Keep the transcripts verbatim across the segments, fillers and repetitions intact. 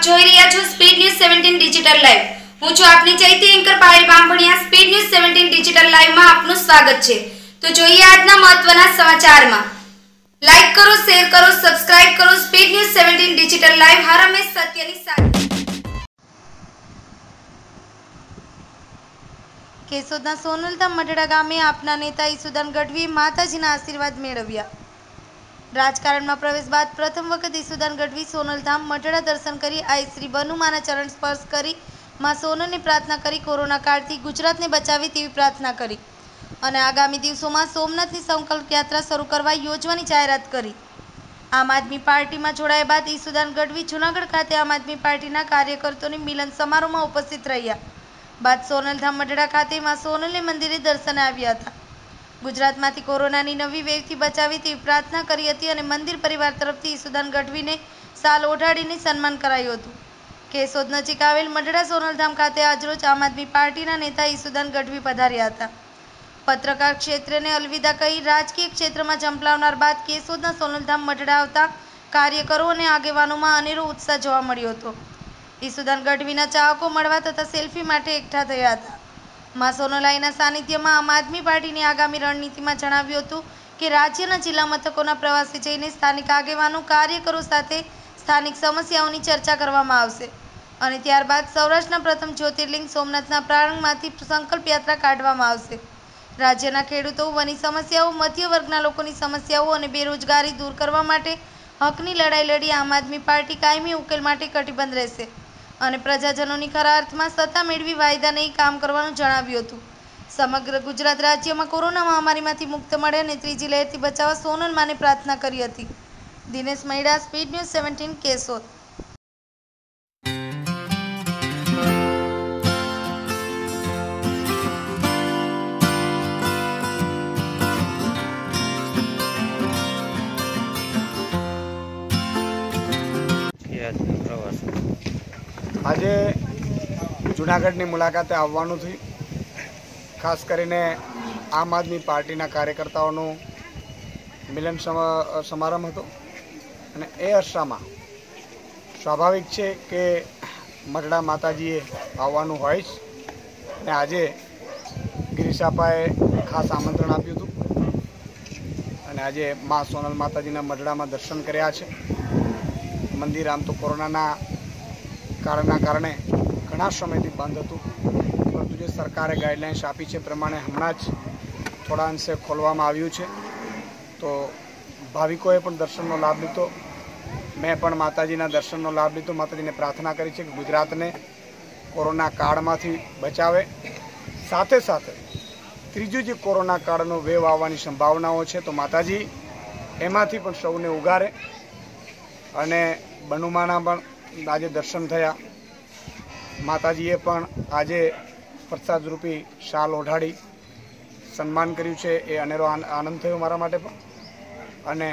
આપ જોઈ રહ્યા છો speed news seventeen digital live. હું છું આપની ચૈતી anchor Payal Bambhaniya. Speed news seventeen digital live માં આપનું સ્વાગત છે। તો જોઈએ આજના મહત્વના સમાચારમાં। લાઈક કરો, શેર કરો, સબસ્ક્રાઇબ કરો। Speed news seventeen digital live હર હંમેશ સત્યની સાથે। કેશોદના સોનલધામ મઢડા ગામે આપના નેતા ઈસુદાન ગઢવીએ માતાજીના આશીર્વાદ મેળવ્યા। રાજકારણમાં પ્રવેશ બાદ પ્રથમ વખત ઈસુદાન ગઢવી સોનલધામ મઢડા દર્શન કરી આઈ શ્રી બનુમાના ચરણ સ્પર્શ કરી માં સોનલને પ્રાર્થના કરી કોરોના કાળથી ગુજરાતને બચાવે તેવી પ્રાર્થના કરી અને આગામી દિવસોમાં સોમનાથની સંકલ્પ યાત્રા શરૂ કરવા યોજવાની જાહેરાત કરી। આમ આદમી પાર્ટીમાં જોડાયા બાદ ઈસુદાન ગઢવી જૂનાગઢ ખાતે આમ આદમી પાર્ટીના કાર્યકર્તાઓની મિલન સમારોહમાં ઉપસ્થિત રહ્યા બાદ સોનલધામ મઢડા ખાતે માં સોનલને મંદિરે દર્શને આવ્યા હતા। ગુજરાતમાંથી કોરોનાની નવી વેવથી બચાવે તેવી પ્રાર્થના કરી હતી અને મંદિર પરિવાર તરફથી ઈસુદાન ગઢવીને શાલ ઓઢાડીને સન્માન કરાયું હતું। કેશોદ નજીક આવેલ મઢડા સોનલધામ ખાતે આજરોજ આમ આદમી પાર્ટીના નેતા ઈસુદાન ગઢવી પધાર્યા હતા। પત્રકાર ક્ષેત્રને અલવિદા કહી રાજકીય ક્ષેત્રમાં ઝંપલાવનાર બાદ કેશોદના સોનલધામ મઢડા આવતા કાર્યકરો અને આગેવાનોમાં અનેરો ઉત્સાહ જોવા મળ્યો હતો। ઈસુદાન ગઢવીના ચાહકો મળવા તથા સેલ્ફી માટે એકઠા થયા હતા। માં સોનલાઈના સાનિધ્યમાં આમ આદમી પાર્ટીની આગામી રણનીતિમાં જણાવ્યું હતું કે રાજ્યના જિલ્લા મથકોના પ્રવાસે જઈને સ્થાનિક આગેવાનો કાર્યકરો સાથે સ્થાનિક સમસ્યાઓની ચર્ચા કરવામાં આવશે અને ત્યારબાદ સૌરાષ્ટ્રના પ્રથમ જ્યોતિર્લિંગ સોમનાથના પ્રાંગણમાંથી સંકલ્પ યાત્રા કાઢવામાં આવશે। રાજ્યના ખેડૂતો, વની સમસ્યાઓ, મધ્ય વર્ગના લોકોની સમસ્યાઓ અને બેરોજગારી દૂર કરવા માટે હકની લડાઈ લડી આમ આદમી પાર્ટી કાયમી ઉકેલ માટે કટિબદ્ધ રહેશે અને પ્રજાજનોની ખરા અર્થમાં સત્તા મેળવી વાયદા નહીં કામ કરવાનું જણાવ્યું હતું। સમગ્ર ગુજરાત રાજ્યમાં કોરોના મહામારીમાંથી મુક્ત મળે અને ત્રીજી લહેરથી બચાવવા સોનલ માને પ્રાર્થના કરી હતી। Dinesh Maida, speed news seventeen, Keshod. આજે જૂનાગઢની મુલાકાતે આવવાનું થયું। ખાસ કરીને આમ આદમી પાર્ટીના કાર્યકર્તાઓનું મિલન સમારંભ હતો અને એ અરસામાં સ્વાભાવિક છે કે મઢડા માતાજીએ આવવાનું હોય જ અને આજે ગિરીશાપાએ ખાસ આમંત્રણ આપ્યું હતું અને આજે મા સોનલ માતાજીના મઢડામાં દર્શન કર્યા છે। મંદિર આમ તો કોરોનાના કારણના કારણે ઘણા સમયથી બંધ હતું, પરંતુ જે સરકારે ગાઈડલાઇન્સ આપી છે પ્રમાણે હમણાં જ થોડા અંશે ખોલવામાં આવ્યું છે। તો ભાવિકોએ પણ દર્શનનો લાભ લીધો, મેં પણ માતાજીના દર્શનનો લાભ લીધો। માતાજીને પ્રાર્થના કરી છે કે ગુજરાતને કોરોના કાળમાંથી બચાવે, સાથે સાથે ત્રીજું જે કોરોના કાળનો વેવ આવવાની સંભાવનાઓ છે તો માતાજી એમાંથી પણ સૌને ઉગારે। અને બનુમાના પણ આજે દર્શન થયા। માતાજીએ પણ આજે પ્રસાદરૂપી શાલ ઓઢાડી સન્માન કર્યું છે, એ અનેરો આનંદ થયો મારા માટે પણ। અને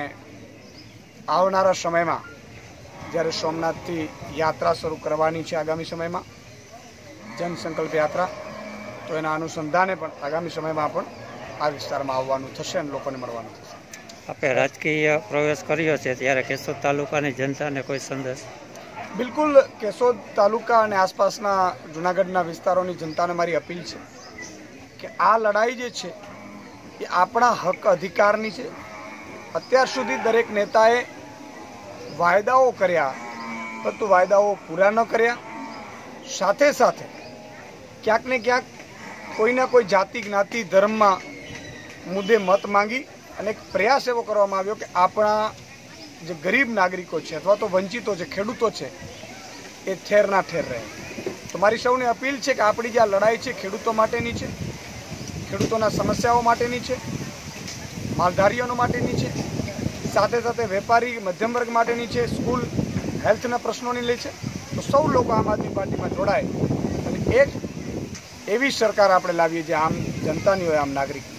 આવનારા સમયમાં જ્યારે સોમનાથથી યાત્રા શરૂ કરવાની છે આગામી સમયમાં જનસંકલ્પ યાત્રા, તો એના અનુસંધાને પણ આગામી સમયમાં પણ આ વિસ્તારમાં આવવાનું થશે અને લોકોને મળવાનું થશે। આપણે રાજકીય પ્રવેશ કર્યો છે ત્યારે કેશોદ તાલુકાની જનતાને કોઈ સંદેશ? બિલકુલ, કેશોદ તાલુકા અને આસપાસના જૂનાગઢના વિસ્તારોની જનતાને મારી અપીલ છે કે આ લડાઈ જે છે એ આપણા હક અધિકારની છે। અત્યાર સુધી દરેક નેતાએ વાયદાઓ કર્યા, પરંતુ વાયદાઓ પૂરા ન કર્યા। સાથે સાથે ક્યાંક ને ક્યાંક કોઈના કોઈ જાતિ, જ્ઞાતિ, ધર્મમાં મુદ્દે મત માંગી અને એક પ્રયાસ એવો કરવામાં આવ્યો કે આપણા જે ગરીબ નાગરિકો છે અથવા તો વંચિતો છે, ખેડૂતો છે, એ ઠેરના ઠેર રહે। તો મારી સૌને અપીલ છે કે આપણી જે આ લડાઈ છે ખેડૂતો માટેની છે, ખેડૂતોના સમસ્યાઓ માટેની છે, માલધારીઓ માટેની છે, સાથે સાથે વેપારી મધ્યમ વર્ગ માટેની છે, સ્કૂલ હેલ્થના પ્રશ્નોની લે છે। તો સૌ લોકો આમ આદમી પાર્ટીમાં જોડાય અને એક એવી સરકાર આપણે લાવીએ જે આમ જનતાની હોય, આમ નાગરિકની।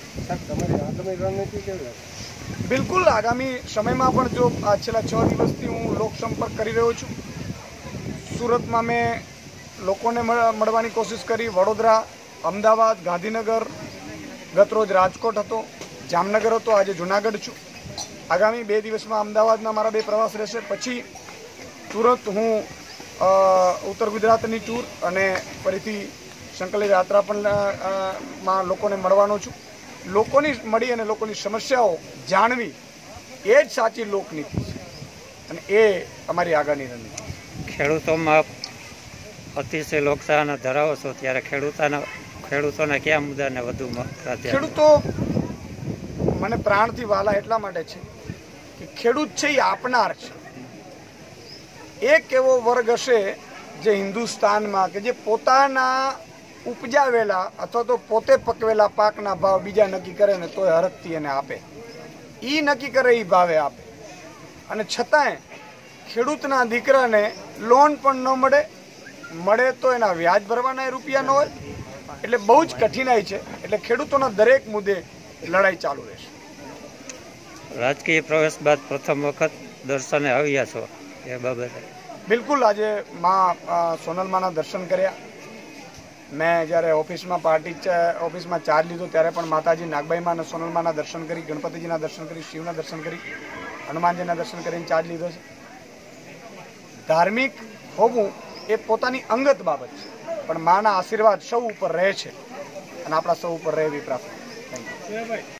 બિલકુલ, આગામી સમયમાં પણ જો આ છેલ્લા છ દિવસથી હું લોકસંપર્ક કરી રહ્યો છું। સુરતમાં મેં લોકોને મળવાની કોશિશ કરી, વડોદરા, અમદાવાદ, ગાંધીનગર, ગતરોજ રાજકોટ હતો, જામનગર હતો, આજે જૂનાગઢ છું। આગામી બે દિવસમાં અમદાવાદના મારા બે પ્રવાસ રહેશે, પછી તુરંત હું ઉત્તર ગુજરાતની ટૂર અને ફરીથી સંકલિત યાત્રા પણ અ, માં લોકોને મળવાનો છું. લોકોની મળી અને લોકોની સમસ્યાઓ જાણવી એ જ સાચી લોકનીતિ છે અને એ અમારી આગળની રણનીતિ. ખેડૂતોમાં અતિશય લોકચાહના ધરાવો છો ત્યારે ખેડૂતોના ખેડૂતોના કયા મુદ્દાને વધુ પ્રાધાન્ય? ખેડૂતો મને પ્રાણથી વાલા એટલા માટે છે કે ખેડૂત છે એ આપનાર છે. એક એવો વર્ગ હશે જે હિન્દુસ્તાનમાં કે જે પોતાના ઉપજાવેલા અથવા તો પોતે પકવેલા પાકના ભાવ બીજા નક્કી કરે ને તોય હરખથી એને આપે. એ નક્કી કરે એ ભાવે આપે અને છતાંય ખેડૂતના દીકરાને લોન પણ ન મળે, મળે તો એના વ્યાજ ભરવાના રૂપિયા ન હોય. એટલે બહુ જ કઠિનાઈ છે. એટલે ખેડૂતોના દરેક મુદ્દે લડાઈ ચાલુ રહેશે. રાજકીય પ્રવેશ બાદ પ્રથમ વખત દર્શને આવ્યા છો એ બાબતે? બિલકુલ. આજે માં સોનલમાના દર્શન કર્યા. મેં જ્યારે ઓફિસમાં પાર્ટી ઓફિસમાં ચાર્જ લીધો ત્યારે પણ માતાજી નાગબાઈમાં અને સોનલમાના દર્શન કરી, ગણપતિજીના દર્શન કરી, શિવના દર્શન કરી, હનુમાનજીના દર્શન કરીને ચાર્જ લીધો છે. ધાર્મિક હોવું એ પોતાની અંગત બાબત છે, પણ માના આશીર્વાદ સૌ ઉપર રહે છે અને આપણા સૌ ઉપર રહે એવી પ્રાર્થના. Thank you.